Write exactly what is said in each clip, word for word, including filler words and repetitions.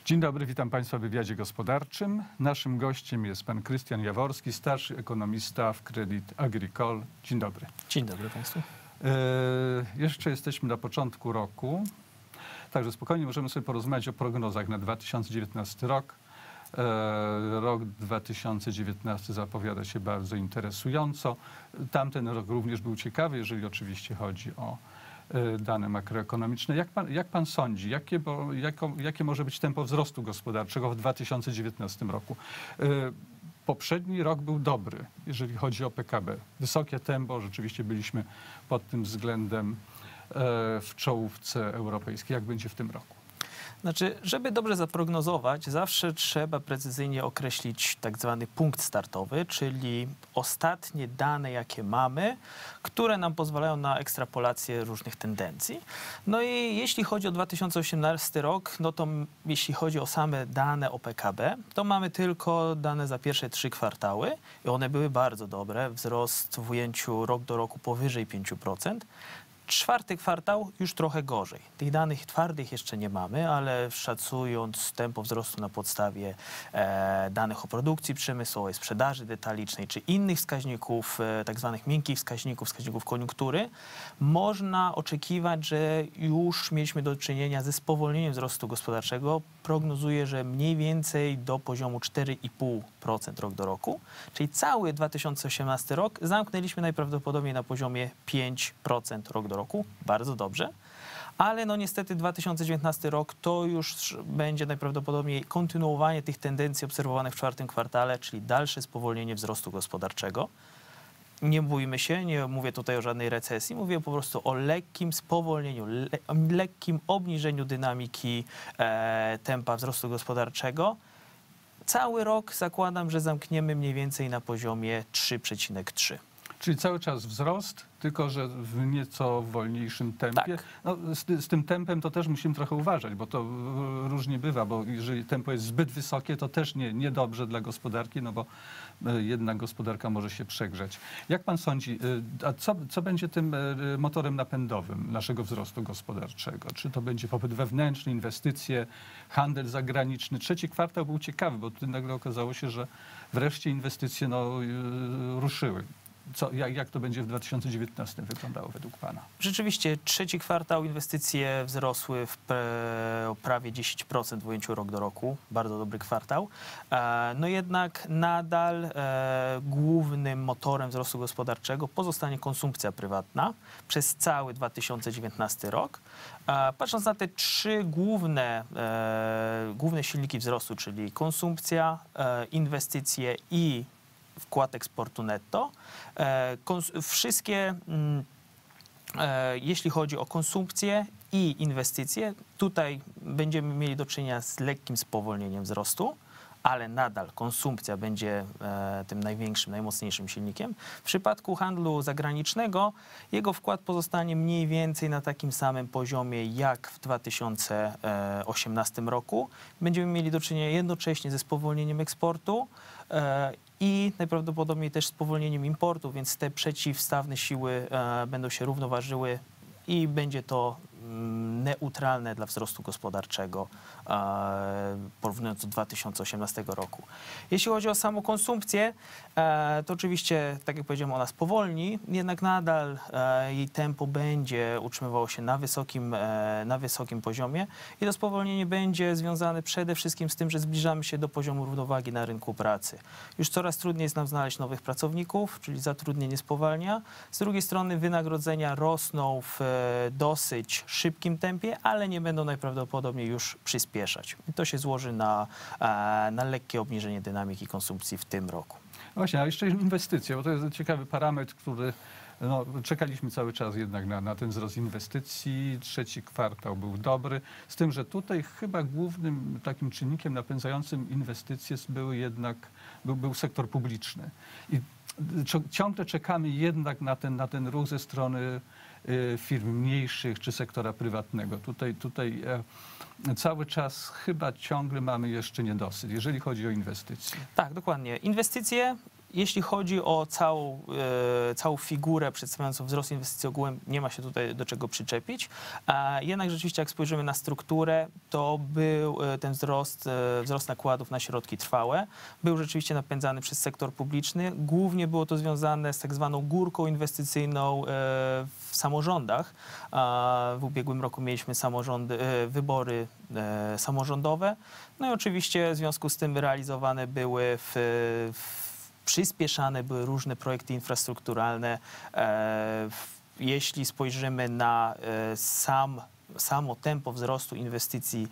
Dzień dobry, witam Państwa w wywiadzie gospodarczym. Naszym gościem jest pan Krystian Jaworski, starszy ekonomista w Crédit Agricole. Dzień dobry. Dzień dobry Państwu. E, jeszcze jesteśmy na początku roku, także spokojnie możemy sobie porozmawiać o prognozach na dwa tysiące dziewiętnasty rok. E, rok dwa tysiące dziewiętnasty zapowiada się bardzo interesująco. Tamten rok również był ciekawy, jeżeli oczywiście chodzi o dane makroekonomiczne. Jak pan, jak pan sądzi, jakie, bo, jako, jakie może być tempo wzrostu gospodarczego w dwa tysiące dziewiętnastym roku? Poprzedni rok był dobry, jeżeli chodzi o P K B. Wysokie tempo, rzeczywiście byliśmy pod tym względem w czołówce europejskiej. Jak będzie w tym roku? Znaczy, żeby dobrze zaprognozować, zawsze trzeba precyzyjnie określić tak zwany punkt startowy, czyli ostatnie dane, jakie mamy, które nam pozwalają na ekstrapolację różnych tendencji. No i jeśli chodzi o dwa tysiące osiemnasty rok, no to jeśli chodzi o same dane o P K B, to mamy tylko dane za pierwsze trzy kwartały i one były bardzo dobre. Wzrost w ujęciu rok do roku powyżej pięć procent. Czwarty kwartał już trochę gorzej. Tych danych twardych jeszcze nie mamy, ale szacując tempo wzrostu na podstawie e, danych o produkcji przemysłowej, sprzedaży detalicznej czy innych wskaźników, e, tak zwanych miękkich wskaźników, wskaźników koniunktury, można oczekiwać, że już mieliśmy do czynienia ze spowolnieniem wzrostu gospodarczego. Prognozuję, że mniej więcej do poziomu cztery i pół procent rok do roku, czyli cały dwa tysiące osiemnasty rok zamknęliśmy najprawdopodobniej na poziomie pięć procent rok do roku. Bardzo dobrze, ale no niestety dwa tysiące dziewiętnasty rok to już będzie najprawdopodobniej kontynuowanie tych tendencji obserwowanych w czwartym kwartale, czyli dalsze spowolnienie wzrostu gospodarczego. Nie bójmy się, nie mówię tutaj o żadnej recesji, mówię po prostu o lekkim spowolnieniu, le, lekkim obniżeniu dynamiki e, tempa wzrostu gospodarczego. Cały rok zakładam, że zamkniemy mniej więcej na poziomie trzy przecinek trzy. Czyli cały czas wzrost, tylko że w nieco wolniejszym tempie. Tak. No, z, z tym tempem to też musimy trochę uważać, bo to różnie bywa, bo jeżeli tempo jest zbyt wysokie, to też nie, niedobrze dla gospodarki, no bo jednak gospodarka może się przegrzać. Jak pan sądzi, a co, co będzie tym motorem napędowym naszego wzrostu gospodarczego? Czy to będzie popyt wewnętrzny, inwestycje, handel zagraniczny? Trzeci kwartał był ciekawy, bo tu nagle okazało się, że wreszcie inwestycje no, ruszyły. Co, jak, jak to będzie w dwa tysiące dziewiętnastym wyglądało według pana? Rzeczywiście trzeci kwartał inwestycje wzrosły w pre, prawie dziesięć procent w ujęciu rok do roku. Bardzo dobry kwartał. E, no jednak nadal e, głównym motorem wzrostu gospodarczego pozostanie konsumpcja prywatna przez cały dwa tysiące dziewiętnasty rok. E, patrząc na te trzy główne, e, główne silniki wzrostu, czyli konsumpcja, e, inwestycje i wkład eksportu netto. E, wszystkie, mm, e, jeśli chodzi o konsumpcję i inwestycje, tutaj będziemy mieli do czynienia z lekkim spowolnieniem wzrostu, ale nadal konsumpcja będzie e, tym największym, najmocniejszym silnikiem. W przypadku handlu zagranicznego jego wkład pozostanie mniej więcej na takim samym poziomie jak w dwa tysiące osiemnastym roku. Będziemy mieli do czynienia jednocześnie ze spowolnieniem eksportu e, i najprawdopodobniej też spowolnieniem importu, więc te przeciwstawne siły e, będą się równoważyły i będzie to mm, neutralne dla wzrostu gospodarczego e, porównując do dwa tysiące osiemnastego roku. Jeśli chodzi o samą konsumpcję, e, to oczywiście, tak jak powiedziałem, ona spowolni, jednak nadal e, jej tempo będzie utrzymywało się na wysokim, e, na wysokim poziomie i to spowolnienie będzie związane przede wszystkim z tym, że zbliżamy się do poziomu równowagi na rynku pracy. Już coraz trudniej jest nam znaleźć nowych pracowników, czyli zatrudnienie spowalnia. Z drugiej strony wynagrodzenia rosną w e, dosyć szybkim tempie, ale nie będą najprawdopodobniej już przyspieszać. I to się złoży na, e, na lekkie obniżenie dynamiki konsumpcji w tym roku. Właśnie, a jeszcze inwestycje, bo to jest ciekawy parametr, który no, czekaliśmy cały czas jednak na, na ten wzrost inwestycji. Trzeci kwartał był dobry, z tym, że tutaj chyba głównym takim czynnikiem napędzającym inwestycje był jednak był, był sektor publiczny. I ciągle czekamy jednak na ten, na ten ruch ze strony firm mniejszych czy sektora prywatnego. Tutaj, tutaj e, cały czas chyba ciągle mamy jeszcze niedosyt, jeżeli chodzi o inwestycje. Tak, dokładnie. Inwestycje Jeśli chodzi o całą, e, całą figurę przedstawiającą wzrost inwestycji ogółem, nie ma się tutaj do czego przyczepić. A jednak rzeczywiście, jak spojrzymy na strukturę, to był e, ten wzrost, e, wzrost nakładów na środki trwałe. Był rzeczywiście napędzany przez sektor publiczny. Głównie było to związane z tak zwaną górką inwestycyjną e, w samorządach. A w ubiegłym roku mieliśmy samorządy, e, wybory e, samorządowe. No i oczywiście w związku z tym realizowane były w, w przyspieszane były różne projekty infrastrukturalne. Jeśli spojrzymy na sam, samo tempo wzrostu inwestycji,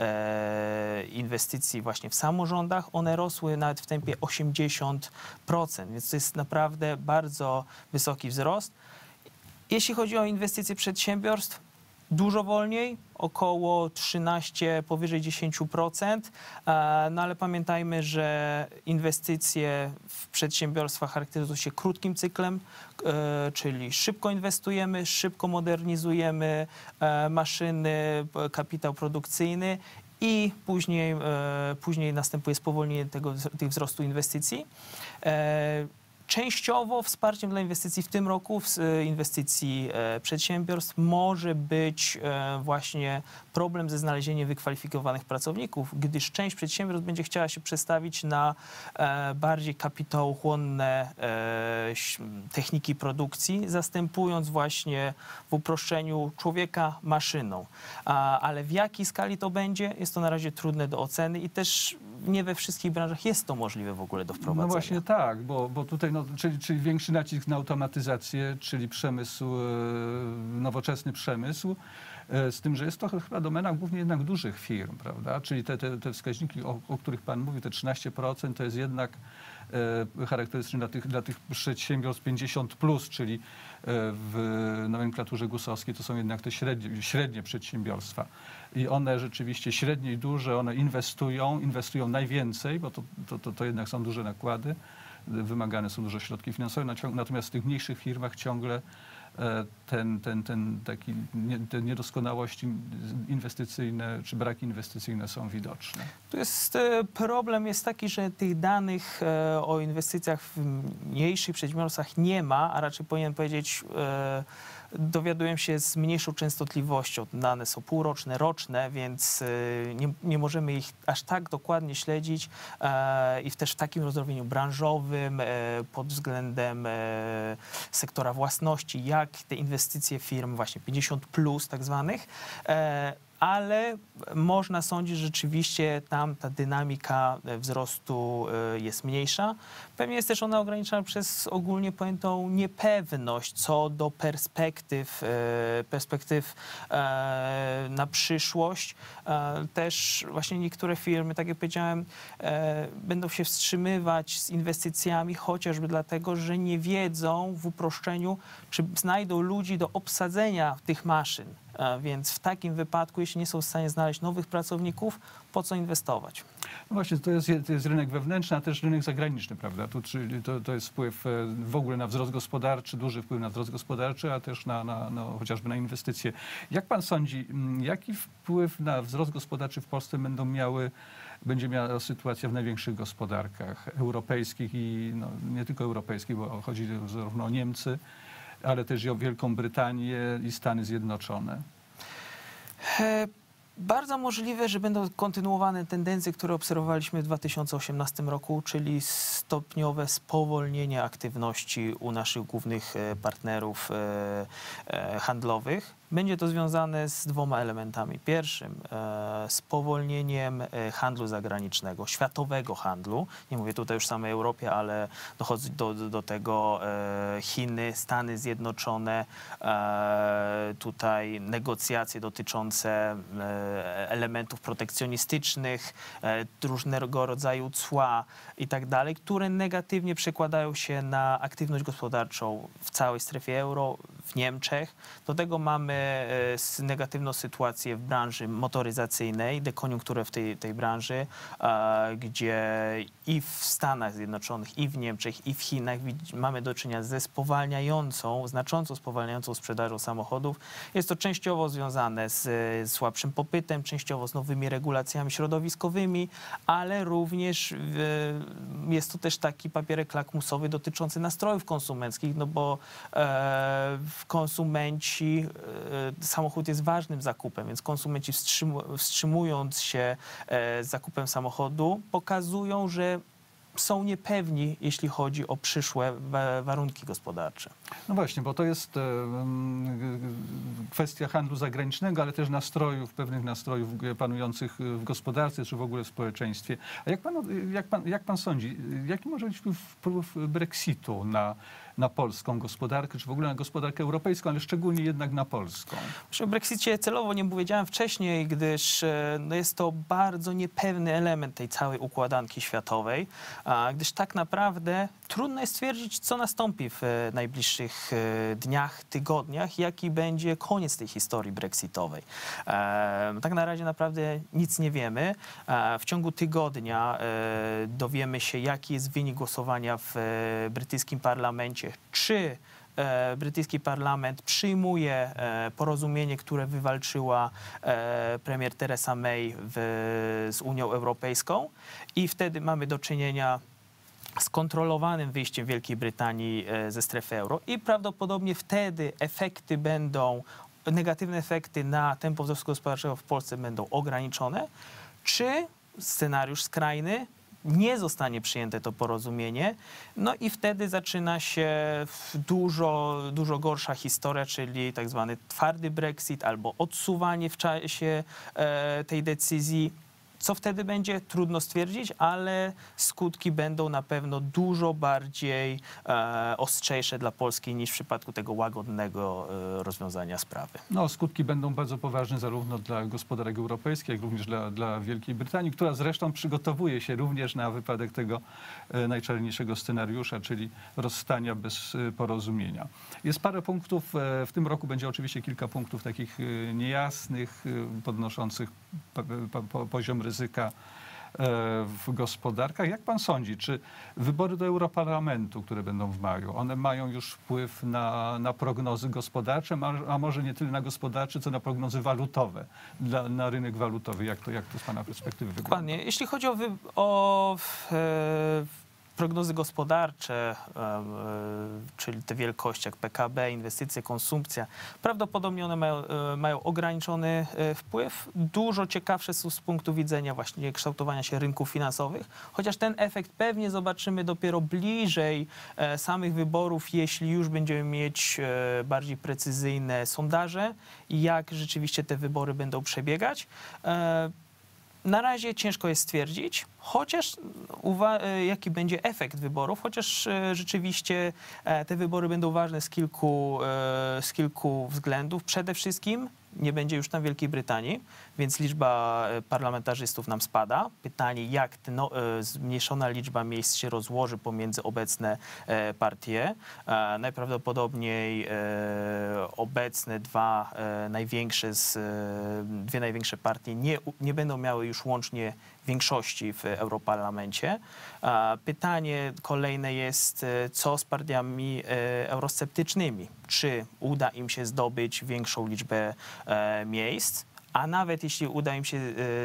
inwestycji właśnie w samorządach, one rosły nawet w tempie osiemdziesiąt procent, więc to jest naprawdę bardzo wysoki wzrost. Jeśli chodzi o inwestycje przedsiębiorstw, dużo wolniej, około trzynaście, powyżej dziesięć procent, no ale pamiętajmy, że inwestycje w przedsiębiorstwach charakteryzują się krótkim cyklem, czyli szybko inwestujemy, szybko modernizujemy maszyny, kapitał produkcyjny i później, później następuje spowolnienie tego, tych wzrostu inwestycji. Częściowo wsparciem dla inwestycji w tym roku, w inwestycji przedsiębiorstw, może być właśnie problem ze znalezieniem wykwalifikowanych pracowników, gdyż część przedsiębiorstw będzie chciała się przestawić na bardziej kapitałochłonne techniki produkcji, zastępując właśnie w uproszczeniu człowieka maszyną. Ale w jakiej skali to będzie, jest to na razie trudne do oceny i też nie we wszystkich branżach jest to możliwe w ogóle do wprowadzenia. No właśnie tak, bo, bo tutaj, no, czyli, czyli większy nacisk na automatyzację, czyli przemysł, nowoczesny przemysł, z tym, że jest to chyba domena głównie jednak dużych firm, prawda? Czyli te, te, te wskaźniki, o, o których pan mówił, te trzynaście procent, to jest jednak e, charakterystyczne dla tych, dla tych przedsiębiorstw pięćdziesiąt plus, czyli w nomenklaturze gusowskiej to są jednak te średnie, średnie przedsiębiorstwa. I one rzeczywiście średnie i duże, one inwestują, inwestują najwięcej, bo to, to, to, to jednak są duże nakłady, wymagane są duże środki finansowe, natomiast w tych mniejszych firmach ciągle ten, ten, ten taki, te niedoskonałości inwestycyjne czy braki inwestycyjne są widoczne. Tu jest problem jest taki, że tych danych o inwestycjach w mniejszych przedsiębiorstwach nie ma, a raczej powinien powiedzieć, dowiaduję się z mniejszą częstotliwością. Dane są półroczne, roczne, więc nie, nie możemy ich aż tak dokładnie śledzić i też w takim rozdrobieniu branżowym pod względem sektora własności, jak te inwestycje firm właśnie pięćdziesiąt plus tak zwanych, ale można sądzić, że rzeczywiście tam ta dynamika wzrostu jest mniejsza. Pewnie jest też ona ograniczona przez ogólnie pojętą niepewność co do perspektyw, perspektyw na przyszłość. Też właśnie niektóre firmy, tak jak powiedziałem, będą się wstrzymywać z inwestycjami, chociażby dlatego, że nie wiedzą w uproszczeniu, czy znajdą ludzi do obsadzenia tych maszyn. Więc w takim wypadku, jeśli nie są w stanie znaleźć nowych pracowników, po co inwestować? No właśnie, to jest, to jest rynek wewnętrzny, a też rynek zagraniczny, prawda? Tu, czyli to, to jest wpływ w ogóle na wzrost gospodarczy, duży wpływ na wzrost gospodarczy, a też na, na, no, chociażby na inwestycje. Jak pan sądzi, jaki wpływ na wzrost gospodarczy w Polsce będą miały, będzie miała sytuacja w największych gospodarkach europejskich i no, nie tylko europejskich, bo chodzi zarówno o Niemcy, ale też i o Wielką Brytanię i Stany Zjednoczone? He, bardzo możliwe, że będą kontynuowane tendencje, które obserwowaliśmy w dwa tysiące osiemnastym roku, czyli stopniowe spowolnienie aktywności u naszych głównych partnerów handlowych. Będzie to związane z dwoma elementami. Pierwszym e, spowolnieniem handlu zagranicznego, światowego handlu. Nie mówię tutaj już o samej Europie, ale dochodzi do, do, do tego e, Chiny, Stany Zjednoczone, e, tutaj negocjacje dotyczące e, elementów protekcjonistycznych, e, różnego rodzaju cła i tak dalej, które negatywnie przekładają się na aktywność gospodarczą w całej strefie euro, w Niemczech. Do tego mamy negatywną sytuację w branży motoryzacyjnej, dekoniunkturę w tej, tej branży, gdzie i w Stanach Zjednoczonych, i w Niemczech, i w Chinach mamy do czynienia ze spowalniającą, znacząco spowalniającą sprzedażą samochodów. Jest to częściowo związane z, z słabszym popytem, częściowo z nowymi regulacjami środowiskowymi, ale również jest to też taki papierek lakmusowy dotyczący nastrojów konsumenckich, no bo e, konsumenci, e, samochód jest ważnym zakupem, więc konsumenci wstrzymu, wstrzymując się e, z zakupem samochodu pokazują, że są niepewni, jeśli chodzi o przyszłe warunki gospodarcze. No właśnie, bo to jest e, kwestia handlu zagranicznego, ale też nastrojów, pewnych nastrojów panujących w gospodarce, czy w ogóle w społeczeństwie. A jak pan, jak pan, jak pan sądzi, jaki może być wpływ Brexitu na, na polską gospodarkę, czy w ogóle na gospodarkę europejską, ale szczególnie jednak na polską? O Brexicie celowo nie powiedziałem wcześniej, gdyż no jest to bardzo niepewny element tej całej układanki światowej, a gdyż tak naprawdę trudno jest stwierdzić, co nastąpi w najbliższych dniach, tygodniach, jaki będzie koniec tej historii brexitowej. E, tak na razie naprawdę nic nie wiemy. E, w ciągu tygodnia e, dowiemy się, jaki jest wynik głosowania w e, brytyjskim parlamencie, czy e, brytyjski parlament przyjmuje e, porozumienie, które wywalczyła e, premier Theresa May w, z Unią Europejską i wtedy mamy do czynienia z kontrolowanym wyjściem Wielkiej Brytanii ze strefy euro i prawdopodobnie wtedy efekty będą, negatywne efekty na tempo wzrostu gospodarczego w Polsce będą ograniczone, czy scenariusz skrajny, nie zostanie przyjęte to porozumienie, no i wtedy zaczyna się dużo, dużo gorsza historia, czyli tak zwany twardy Brexit albo odsuwanie w czasie e, tej decyzji. Co wtedy będzie, trudno stwierdzić, ale skutki będą na pewno dużo bardziej e, ostrzejsze dla Polski niż w przypadku tego łagodnego e, rozwiązania sprawy. No, skutki będą bardzo poważne zarówno dla gospodarek europejskich, jak również dla, dla Wielkiej Brytanii, która zresztą przygotowuje się również na wypadek tego e, najczarniejszego scenariusza, czyli rozstania bez e, porozumienia. Jest parę punktów, e, w tym roku będzie oczywiście kilka punktów takich e, niejasnych, e, podnoszących po, po, poziom ryzyka w gospodarkach. Jak pan sądzi, czy wybory do Europarlamentu, które będą w maju, one mają już wpływ na, na prognozy gospodarcze, a może nie tyle na gospodarcze, co na prognozy walutowe, dla, na rynek walutowy? Jak to, jak to z pana perspektywy wygląda? Dokładnie. Jeśli chodzi o, wy, o e, prognozy gospodarcze, czyli te wielkości jak P K B, inwestycje, konsumpcja, prawdopodobnie one mają, mają ograniczony wpływ. Dużo ciekawsze są z punktu widzenia właśnie kształtowania się rynków finansowych, chociaż ten efekt pewnie zobaczymy dopiero bliżej samych wyborów, jeśli już będziemy mieć bardziej precyzyjne sondaże i jak rzeczywiście te wybory będą przebiegać. Na razie ciężko jest stwierdzić, chociaż jaki będzie efekt wyborów, chociaż rzeczywiście te wybory będą ważne z kilku, z kilku względów. Przede wszystkim nie będzie już tam Wielkiej Brytanii, więc liczba parlamentarzystów nam spada. Pytanie, jak ta no, zmniejszona liczba miejsc się rozłoży pomiędzy obecne partie. Najprawdopodobniej obecne dwa największe, z, dwie największe partie nie, nie będą miały już łącznie większości w Europarlamencie. Pytanie kolejne jest, co z partiami eurosceptycznymi? Czy uda im się zdobyć większą liczbę miejsc? A nawet jeśli uda im się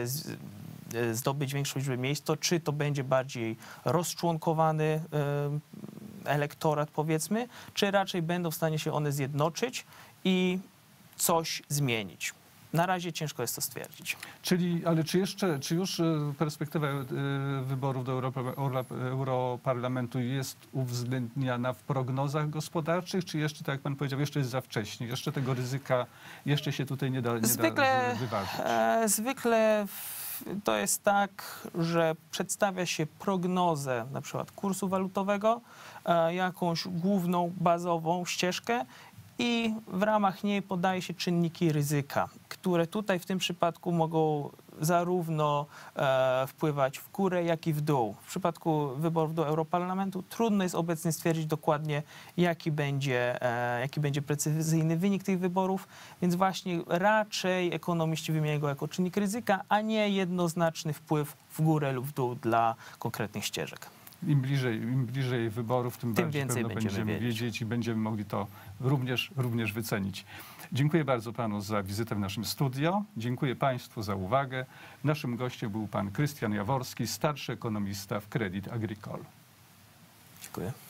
zdobyć większą liczbę miejsc, to czy to będzie bardziej rozczłonkowany elektorat, powiedzmy, czy raczej będą w stanie się one zjednoczyć i coś zmienić? Na razie ciężko jest to stwierdzić. Czyli, ale czy jeszcze, czy już perspektywa wyborów do Europarlamentu jest uwzględniana w prognozach gospodarczych, czy jeszcze, tak jak pan powiedział, jeszcze jest za wcześnie? Jeszcze tego ryzyka jeszcze się tutaj nie da, nie zwykle, da wyważyć? E, zwykle to jest tak, że przedstawia się prognozę na przykład kursu walutowego, e, jakąś główną, bazową ścieżkę i w ramach niej podaje się czynniki ryzyka, które tutaj w tym przypadku mogą zarówno e, wpływać w górę, jak i w dół. W przypadku wyborów do Europarlamentu trudno jest obecnie stwierdzić dokładnie, jaki będzie, e, jaki będzie precyzyjny wynik tych wyborów, więc właśnie raczej ekonomiści wymieniają go jako czynnik ryzyka, a nie jednoznaczny wpływ w górę lub w dół dla konkretnych ścieżek. Im bliżej, im bliżej wyborów, tym, Tym bardziej więcej pewno będziemy będziemy wiedzieć. wiedzieć i będziemy mogli to również, również wycenić. Dziękuję bardzo panu za wizytę w naszym studio. Dziękuję państwu za uwagę. Naszym gościem był pan Krystian Jaworski, starszy ekonomista w Crédit Agricole. Dziękuję.